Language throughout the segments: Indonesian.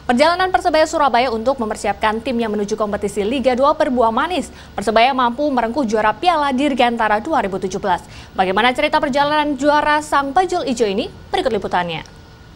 Perjalanan Persebaya Surabaya untuk mempersiapkan tim yang menuju kompetisi Liga 2 berbuah manis. Persebaya mampu merengkuh juara Piala Dirgantara 2017. Bagaimana cerita perjalanan juara sang bajul ijo ini? Berikut liputannya.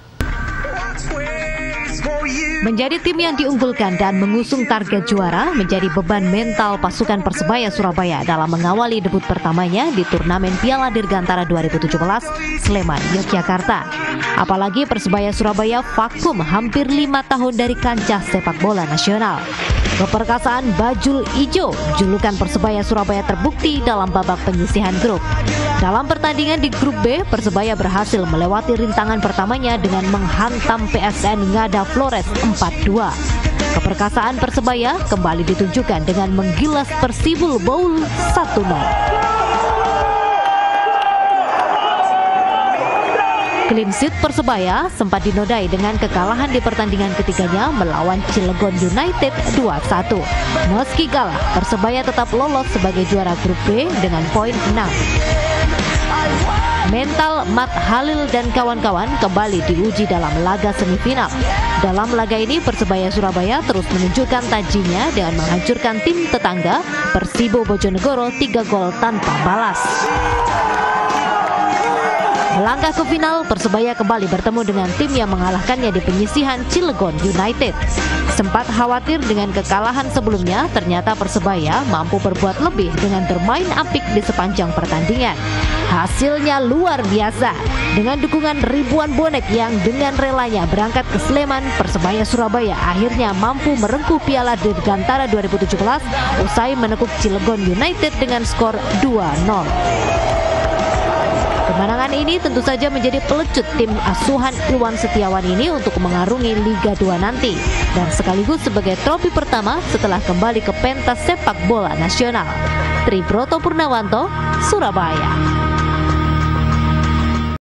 Menjadi tim yang diunggulkan dan mengusung target juara menjadi beban mental pasukan Persebaya Surabaya dalam mengawali debut pertamanya di turnamen Piala Dirgantara 2017 Sleman, Yogyakarta. Apalagi Persebaya Surabaya vakum hampir 5 tahun dari kancah sepak bola nasional. Keperkasaan bajul ijo, julukan Persebaya Surabaya terbukti dalam babak penyisihan grup. Dalam pertandingan di grup B, Persebaya berhasil melewati rintangan pertamanya dengan menghantam PSN Ngada Flores 4-2. Keperkasaan Persebaya kembali ditunjukkan dengan menggilas Persibul Bowl 1-0. Clean sheet Persebaya sempat dinodai dengan kekalahan di pertandingan ketiganya melawan Cilegon United 2-1. Meski kalah, Persebaya tetap lolos sebagai juara grup B dengan poin 6. Mental Mat Halil dan kawan-kawan kembali diuji dalam laga semifinal. Dalam laga ini Persebaya Surabaya terus menunjukkan tajinya dengan menghancurkan tim tetangga Persibo Bojonegoro 3 gol tanpa balas. Melangkah ke final, Persebaya kembali bertemu dengan tim yang mengalahkannya di penyisihan Cilegon United. Sempat khawatir dengan kekalahan sebelumnya, ternyata Persebaya mampu berbuat lebih dengan bermain apik di sepanjang pertandingan. Hasilnya luar biasa. Dengan dukungan ribuan bonek yang dengan relanya berangkat ke Sleman, Persebaya Surabaya akhirnya mampu merengkuh Piala Dirgantara 2017 usai menekuk Cilegon United dengan skor 2-0. Kemenangan ini tentu saja menjadi pelecut tim asuhan Iwan Setiawan ini untuk mengarungi Liga 2 nanti dan sekaligus sebagai trofi pertama setelah kembali ke pentas sepak bola nasional. Tribroto Purnawanto, Surabaya.